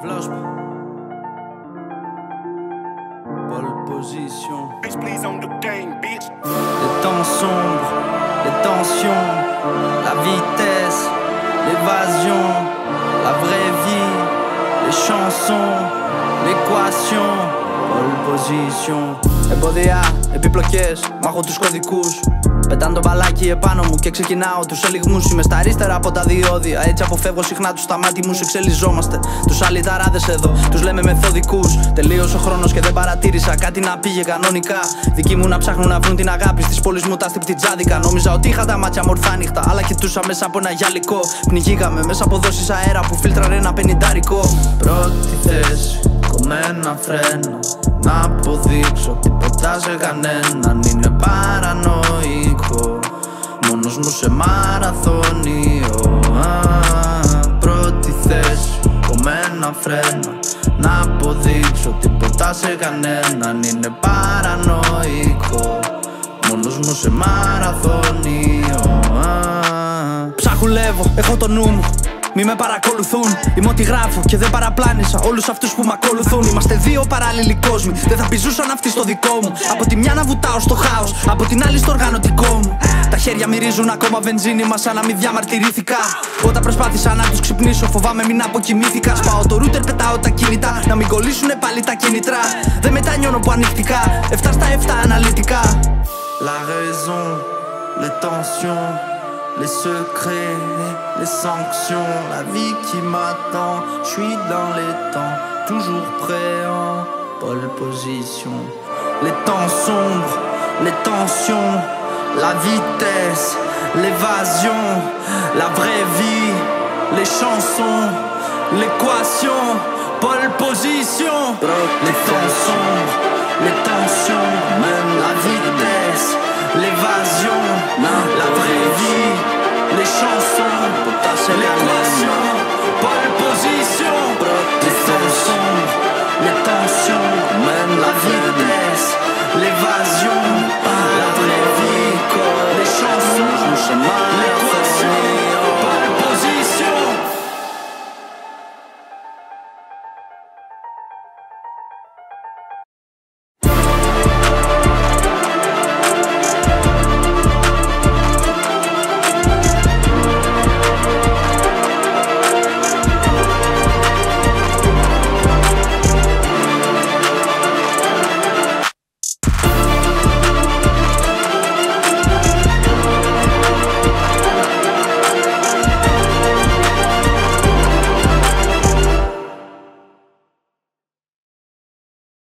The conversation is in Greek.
Pole position. Bitch, please on the game, bitch. Les temps sombres, les tensions, la vitesse, l'évasion, la vraie vie, les chansons, l'équation. Pole position. Εμπόδια, επιπλοκές, μάχω τους κωδικούς. Πετάν το μπαλάκι επάνω μου και ξεκινάω τους ελιγμούς. Είμαι στα αριστερά από τα διόδια, έτσι αποφεύγω συχνά τους σταμάτημους. Εξελιζόμαστε, τους αλυταράδες εδώ, τους λέμε μεθοδικούς. Τελείωσε ο χρόνος και δεν παρατήρησα κάτι να πήγε κανονικά. Δικοί μου να ψάχνουν να βρουν την αγάπη στις πόλεις μου τα στυπτιτζάδικα. Νόμιζα ότι είχα τα μάτια μορφά ανοιχτά, αλλά κοιτούσα μέσα από ένα γυαλικό. Πνιγήκαμε μέσα από δόσεις αέρα που φίλτραρε ένα πενιντάρικο. Πρώτη θέση, κομμένα φρένα. Να αποδείξω τίποτα σε κανέναν. Είναι παρανοϊκό, μόνος μου σε μαραθώνιο. Πρώτη θέση, κομμένα φρένα. Να αποδείξω τίποτα σε κανέναν. Είναι παρανοϊκό, μόνος μου σε μαραθώνιο. Ψαχουλεύω, έχω το νου μου. Μη με παρακολουθούν, είμαι ό,τι γράφω και δεν παραπλάνησα όλους αυτούς που μ' ακολουθούν. Είμαστε δύο παράλληλοι κόσμοι, δεν θα πιζούσαν αυτοί στο δικό μου. Από τη μια να βουτάω στο χάος, από την άλλη στο οργανωτικό μου. Τα χέρια μυρίζουν ακόμα βενζίνη μας σαν να μην διαμαρτυρήθηκα. Όταν προσπάθησα να τους ξυπνήσω, φοβάμαι μην αποκοιμήθηκα. Σπάω το ρούτερ, πετάω τα κινητά, να μην κολλήσουνε πάλι τα κινητρά. Δεν μετανιώνω που ανοίχτηκα, 7 στα 7 αναλυτικά. La raison, les tensions, les secrets, les sanctions, la vie qui m'attend. Je suis dans les temps, toujours prêt en pole position. Les temps sombres, les tensions, la vitesse, l'évasion, la vraie vie, les chansons, l'équation, pole position. Les temps sombres, les tensions, même la vitesse, l'évasion, la vraie vie, les chansons, l'équation.